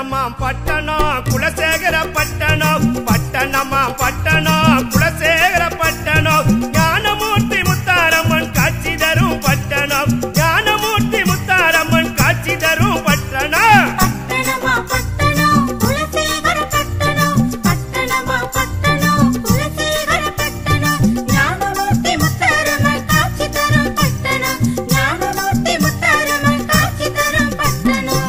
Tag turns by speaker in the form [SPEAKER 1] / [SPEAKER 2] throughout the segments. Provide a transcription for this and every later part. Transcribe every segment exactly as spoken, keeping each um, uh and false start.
[SPEAKER 1] பட்டணமா பட்டணம் குலசேகர பட்டணம் பட்டணமா பட்டணம் குலசேகர பட்டணம் ஞானமூர்த்தி முத்தாரம்மன் காட்சி தரும் பட்டணம் ஞானமூர்த்தி முத்தாரம்மன் காட்சி தரும் பட்டணம்
[SPEAKER 2] பட்டணமா பட்டணம் குலசேகர பட்டணம் பட்டணமா பட்டணம் குலசேகர பட்டணம் ஞானமூர்த்தி முத்தாரம்மன் காட்சி தரும் பட்டணம் ஞானமூர்த்தி முத்தாரம்மன் காட்சி தரும் பட்டணம்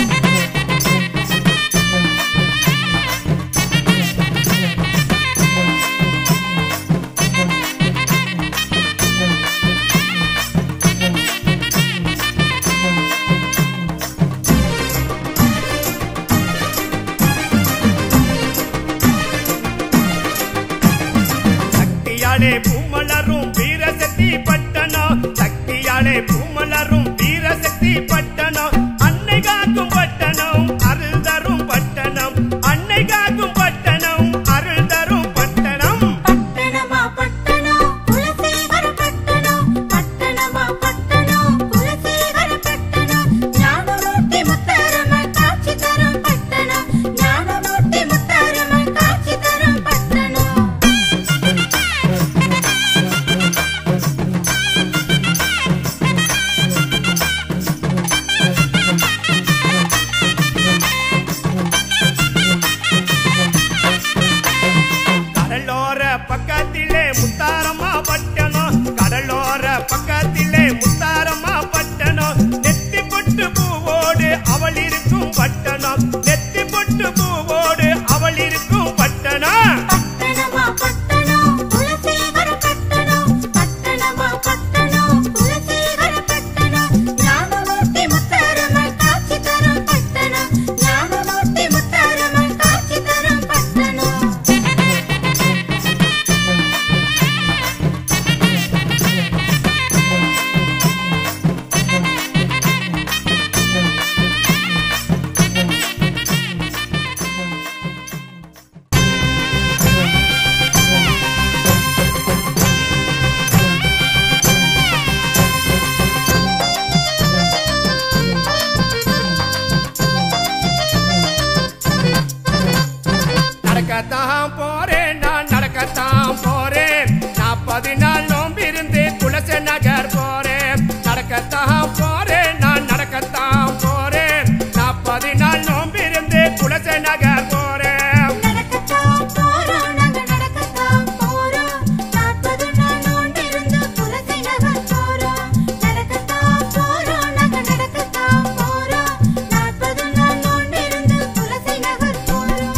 [SPEAKER 1] சக்தியாலே பூமலரும் வீரசக்தி பட்டணம் சக்தியாலே பூமலரும் வீரசக்தி பட்டணம் அன்னை காக்கும் பட்டணம் அருள் தரும் பட்டணம் அன்னை காக்கும் பட்டணம் அருள் தரும் பட்டணம்
[SPEAKER 2] பட்டணமா பட்டணம் குலசேகர பட்டணம் பட்டணமா பட்டணம் குலசேகர பட்டணம் ஞானமூர்த்தி முத்தாரம்மன் காட்சி தரும் பட்டணம் ஞானமூர்த்தி முத்தாரம்மன் காட்சி தரும் பட்டணம்
[SPEAKER 1] கடலோர பக்கத்திலே முத்தாரம்மா பட்டணம் கடலோர பக்கத்திலே முத்தாரம்மா பட்டணம் நெத்தி பொட்டு பூவோடு அவள் இருக்கும் பட்டணம் நெத்தி பொட்டு பூவோடு அவள் இருக்கும் பட்டணம்
[SPEAKER 2] பட்டணமா பட்டணம் குலசேகர பட்டணம் பட்டணமா பட்டணம் குலசேகர பட்டணம் ஞானமூர்த்தி முத்தாரம்மன் காட்சி தரும் பட்டணம் ஞானமூர்த்தி முத்தாரம்மன் காட்சி தரும் பட்டணம்
[SPEAKER 1] நடக்கத்தான் போறேன் நான் நடக்கத்தான் போறேன் நாற்பது நாள் நோம்பிருந்து குலசை நகர் போறேன் நடக்கத்தான் போறேன் நான் நடக்கத்தான் போறேன் நாற்பது நாள் நோம்பிருந்து குலசை நகர் போறேன்
[SPEAKER 2] நடக்கத்தான் போறோம் நாங்க நடக்கத்தான் போறோம் நாற்பது நாள் நோன்பிருந்து குலசை நகர் போறோம் நடக்கத்தான் போறோம் நாங்க நடக்கத்தான் போறோம் நாற்பது நாள் நோன்பிருந்து குலசை நகர் போறோம்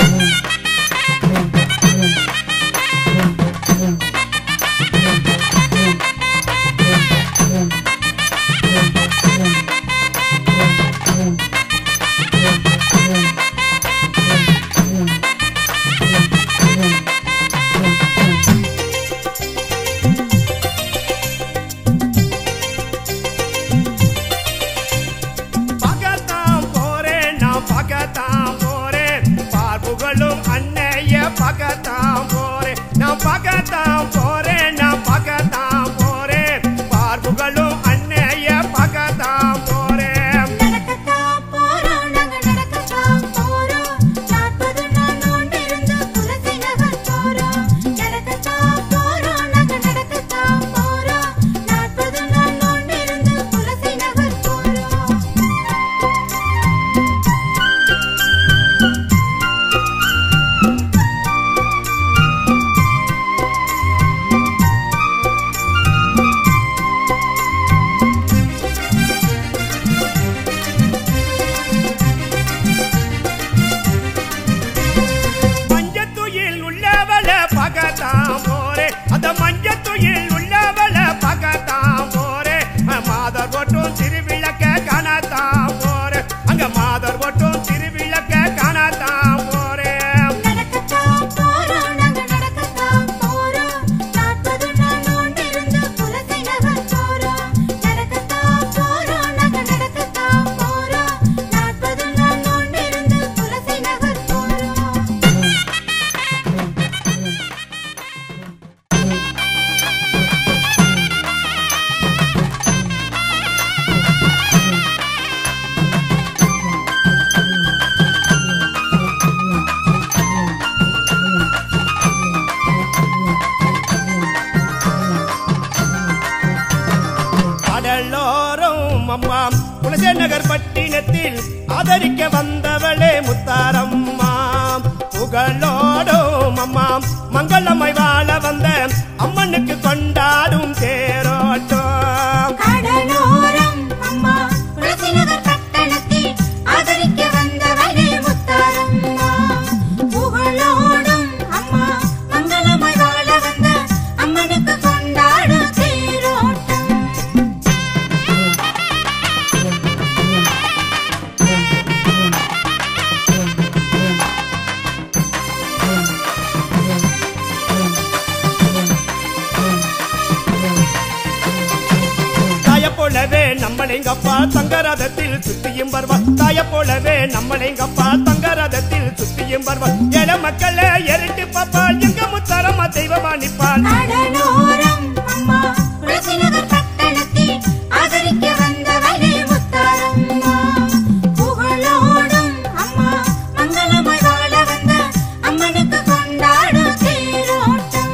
[SPEAKER 1] பார்க்கத்தான் போறேன் நான் பார்க்கத்தான் போறேன் பார்ப்புகளும் அன்னைய பார்க்கத்தான் போறேன் நான் பார்க்கத்தான் போறேன் நான் பார்க்கத்தான் போறேன் பார்ப்புகளும் அன்னைய பார்க்கத்தான் போறேன்
[SPEAKER 2] நடக்கத்தான் போறோம் நாங்க நடக்கத்தான் போறோம் நாற்பது நாள் நோன்பிருந்து குலசை நகர் போறோம் நடக்கத்தான் போறோம் நாங்க நடக்கத்தான் போறோம் நாற்பது நாள் நோன்பிருந்து குலசை நகர் போறோம்
[SPEAKER 1] நகர் பட்டினத்தில் ஆதரிக்க வந்தவளே முத்தாரம்மா புகழோடும் அம்மா மங்களமாய் வாழ வந்த அம்மனுக்கு கொண்டாடும் தேரோட்டம்
[SPEAKER 2] கடலோரம் அம்மா துளசி நகர் பட்டணத்தில் ஆதரிக்க வந்தவளே முத்தாரம்மா புகழோடும் அம்மா மங்களமாய் வாழ வந்த அம்மனுக்கு கொண்டாடும் தேரோட்டம்
[SPEAKER 1] போலவே நம்மளைங்கப்பா தங்கரதத்தில் சுத்தியும் வருவார் தாய போலவே நம்மளைங்கப்பா தங்கரதத்தில் சுத்தியும் வருவார் ஏழ மக்களே எரிட்டு பாப்பா எங்க முத்தாரம்மா தெய்வமா நிப்பாள்
[SPEAKER 2] கடலோரம் அம்மா துளசி நகர் பட்டணத்தில் ஆதரிக்க வந்தவளே முத்தாரம்மா புகழோடும் அம்மா மங்களமாய் வாழ வந்த அம்மனுக்கு கொண்டாடும் தேரோட்டம்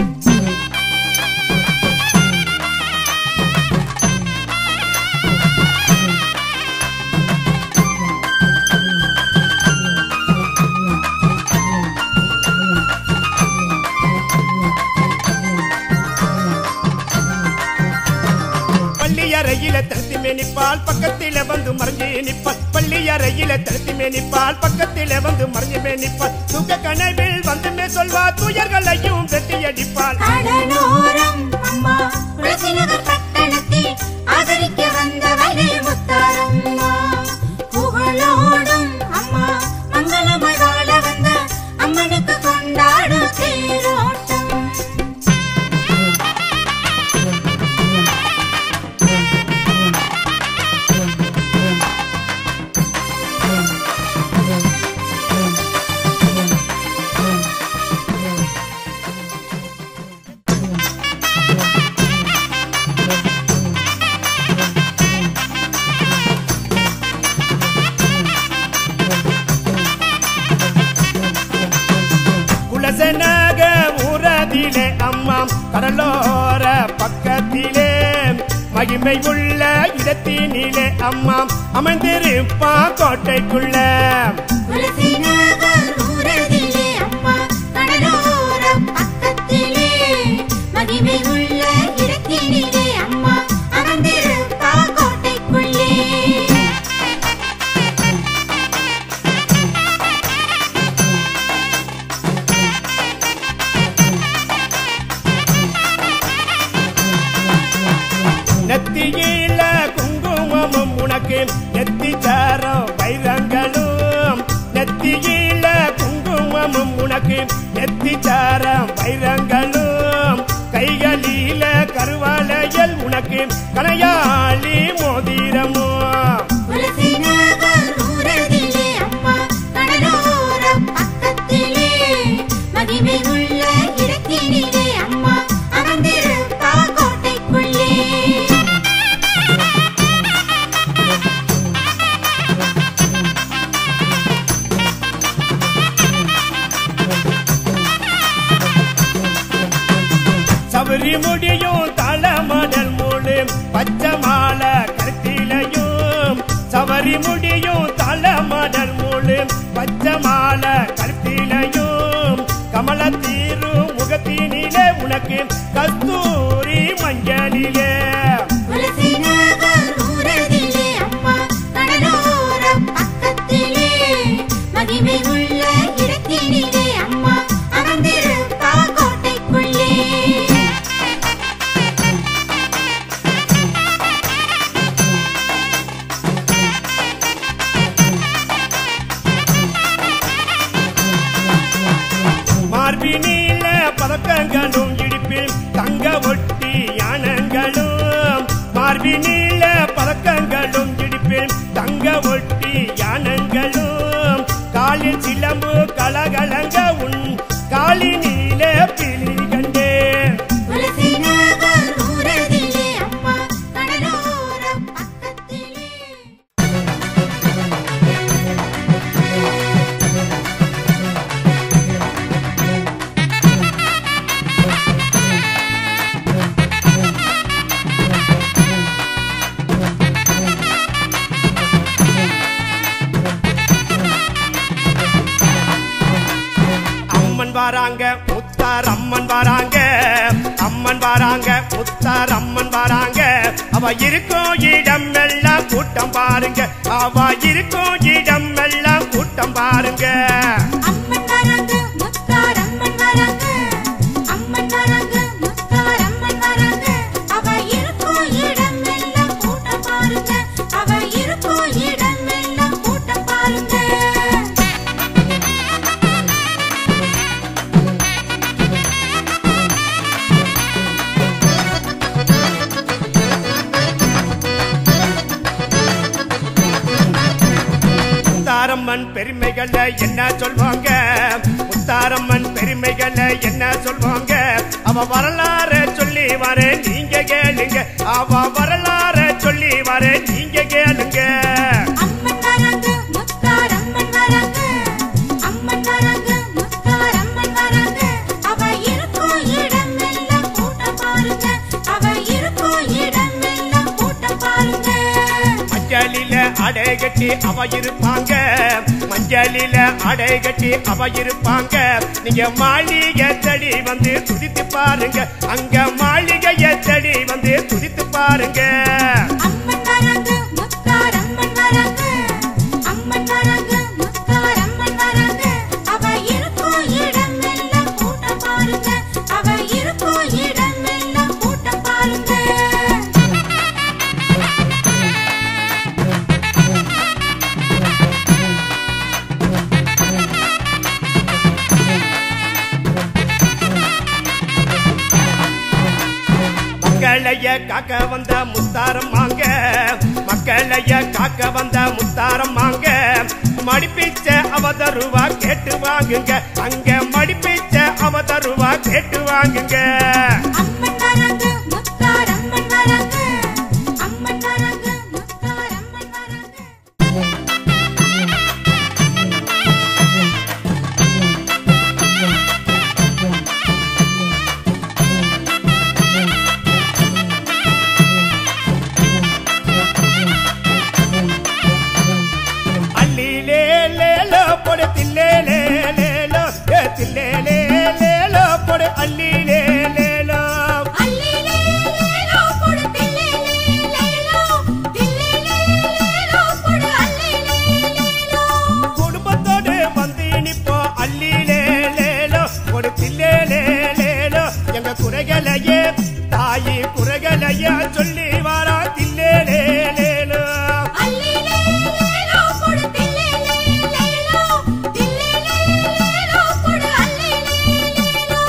[SPEAKER 1] பள்ளியறையில தடுத்து மேனிப்பால் பக்கத்தில வந்து மறைஞ்சு நிப்பால் பள்ளியறையில தடுத்து மேனிப்பால் பக்கத்தில வந்து மறைஞ்சு மேனிப்பால் சுக கனவில் வந்துமே சொல்வார் துயர்களையும் வெட்டி அடிப்பாள்
[SPEAKER 2] கடலோரம் அம்மா துளசி நகர் பட்டணத்தில் ஆதரிக்க வந்தவளே முத்தாரம்மா புகழோடும் அம்மா மங்களமாய் வாழ வந்த அம்மனுக்கு கொண்டாடும் தேரோட்டம்
[SPEAKER 1] குலசனக ஊரதிலே அம்மா கடலோர பக்கத்திலே மகிமை உள்ள இடத்தினிலே அம்மா அமர்ந்திருப்பா கோட்டைக்குள்ள
[SPEAKER 2] துளசி நகர் ஊரதிலே அம்மா கடலோர பக்கத்திலே மகிமை உள்ள இடத்தினிலே அம்மா அமர்ந்திருப்பா கோட்டைக்குள்ளே
[SPEAKER 1] நெத்தியில குங்குமமும் உனக்கு நெத்தி சாரம் வைரங்களும் நெத்தியில குங்குமமும் உனக்கு நெத்தி சாரம் வைரங்களும் கைகளில கருவாலையல் உனக்கு கனையாளி மோதிரமும்
[SPEAKER 2] துளசி நகர் ஊரதிலே அம்மா கடலோர பக்கத்திலே மகிமை உள்ள இடத்தினிலே அம்மா அமர்ந்திருப்பா கோட்டைக்குள்ளே
[SPEAKER 1] சபரி முடியும் தளமடல் மூடு பச்சை மாலை கருத்திலையும் சபரி முடியும் தளமடல் மூடு பச்சை மாலை கருத்திலையும் கமல தீரு முகத்தினிலே உனக்கு கஸ்தூரி மஞ்சளிலே
[SPEAKER 2] துளசி நகர் ஊரதிலே அம்மா கடலோர பக்கத்திலே மகிமை உள்ள இடத்தினிலே அம்மா அமர்ந்திருப்பா கோட்டைக்குள்ளே
[SPEAKER 1] மார்பினில பதக்கங்களும் இடிப்பில் தங்க ஒட்டி யானங்களும் மார்பினில பதக்கங்களும் இடிப்பில் தங்க ஒட்டி யானங்களும் காலில் சிலம்பு கலகலங்க உன் காலினில பிளி கண்டே
[SPEAKER 2] துளசி நகர் ஊரதிலே அம்மா கடலோர பக்கத்திலே
[SPEAKER 1] வாராங்க முத்தார் அம்மன் வாராங்க அம்மன் வாராங்க முத்தார் அம்மன் வாராங்க அவ இருக்கும் இடம் எல்லாம் கூட்டம் பாருங்க அவ இருக்கும் இடம் எல்லாம் கூட்டம் பாருங்க
[SPEAKER 2] அம்மன் வராங்க முத்தார் அம்மன் வராங்க அம்மன் வராங்க முத்தார் அம்மன் வராங்க அவ இருக்கும் இடம் எல்லாம் கூட்டம் பாருங்க அவ இருக்கும் இடம் எல்லாம் கூட்டம் பாருங்க
[SPEAKER 1] முத்தாரம்மன் பெருமைகளை என்ன சொல்வாங்க முத்தாரம்மன் பெருமைகளை என்ன சொல்வாங்க அவ வரலாறு சொல்லி வர நீங்க கேளுங்க அவ வரலாறு சொல்லி வர நீங்க கேளுங்க
[SPEAKER 2] அம்மன் வராங்க முத்தார் அம்மன் வராங்க அம்மன் வராங்க முத்தார் அம்மன் வராங்க அவ இருக்கும் இடம் எல்லாம் கூட்டம் பாருங்க அவ இருக்கும் இடம் எல்லாம் கூட்டம் பாருங்க
[SPEAKER 1] மஞ்சளில அடை கட்டி அவ இருப்பாங்க மஞ்சளில அடை கட்டி அவ இருப்பாங்க நீங்க மாளிகை தடி வந்து துதித்து பாருங்க அங்க மாளிகையை தடி வந்து துதித்து பாருங்க
[SPEAKER 2] அம்மன் வராங்க முத்தார் அம்மன் வராங்க அம்மன் வராங்க முத்தார் அம்மன் வராங்க அவ இருக்கும் இடம் எல்லாம் கூட்டம் பாருங்க அவ இருக்கும் இடம் எல்லாம் கூட்டம் பாருங்க
[SPEAKER 1] மக்களைய காக்க வந்த முத்தாரம் வாங்க மக்களைய காக்க வந்த முத்தாரம் வாங்க மடிப்பிச்ச அவதருவா கேட்டு வாங்குங்க அங்க மடிப்பிச்ச அவதருவா கேட்டு வாங்குங்க
[SPEAKER 2] அம்மன் வராங்க முத்தார் அம்மன் வராங்க அம்மன் வராங்க முத்தார் அம்மன் வராங்க
[SPEAKER 1] அல்லிலே லேலோ பொடு தில்லே லேலோ ஏ தில்லே லேலோ பொடு அல்லிலே லேலோ
[SPEAKER 2] அல்லிலே லேலோ பொடு தில்லே லேலோ தில்லே லேலோ பொடு அல்லிலே லேலோ
[SPEAKER 1] குடும்பத்தோடு வந்து நிப்போ அல்லிலே லேலோ பொடு தில்லே லேலோ எங்க குறைகளையே தாயி குறைகளையே சொல்லி வாரா தில்லே லேலோ
[SPEAKER 2] அல்லிலே லேலோ பொடு தில்லே லேலோ தில்லே லேலோ பொடு அல்லிலே லேலோ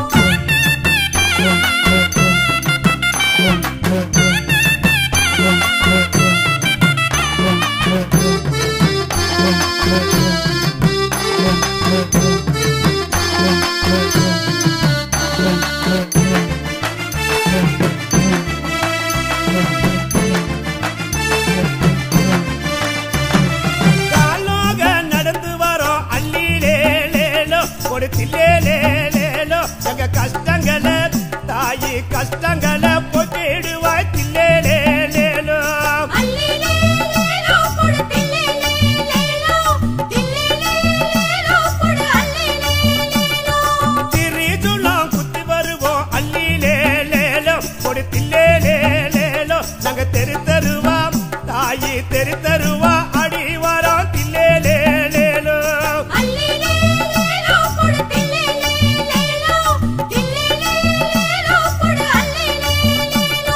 [SPEAKER 1] காலோக நடந்து வரோம் அல்லிலே லேலோ பொடு தில்லே லேலோ எங்க கஷ்டங்களை தாயி கஷ்டங்களை போக்கிடுவாய் தில்லே லேலோ
[SPEAKER 2] அல்லிலே லேலோ பொடு தில்லே லேலோ தில்லே லேலோ பொடு அல்லிலே லேலோ
[SPEAKER 1] திரிதுலாம் குத்தி வருவோம் அல்லிலே லேலோ பொடு தில்லே லேலோ நாங்க தெரு தருவா தாயி தெரு தருவா அடி வரோம் தில்லே லேலோ
[SPEAKER 2] அல்லிலே லேலோ பொடு தில்லே லேலோ தில்லே லேலோ பொடு அல்லிலே லேலோ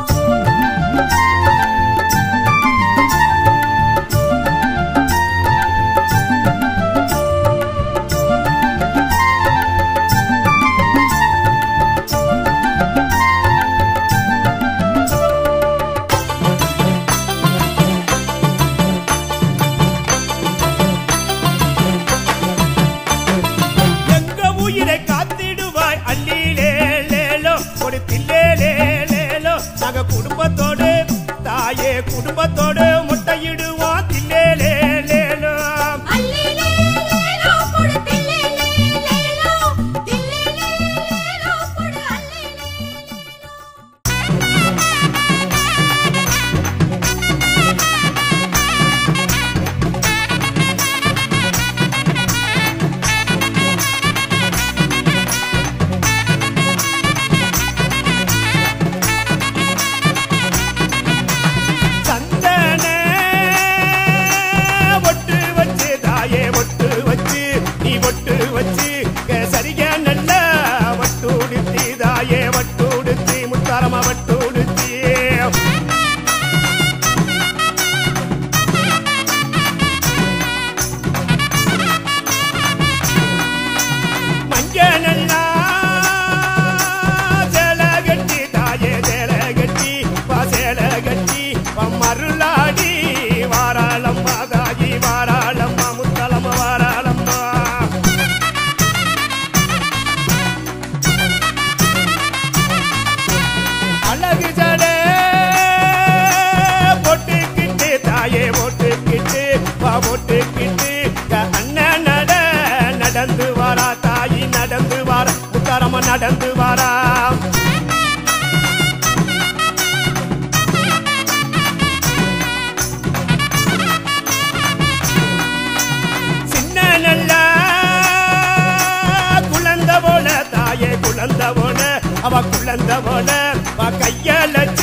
[SPEAKER 1] எங்க உயிரை காத்திடுவாய் அல்லிலே லேலோ பொடு தில்லே லேலோ நாங்க குடும்பத்தோடு தாயே குடும்பத்தோடு முட்டையிடுவோம் தில்லே லேலோ
[SPEAKER 2] அல்லிலே லேலோ பொடு தில்லே லேலோ தில்லே லேலோ பொடு அல்லிலே
[SPEAKER 1] போல அவ குழந்த போல கையால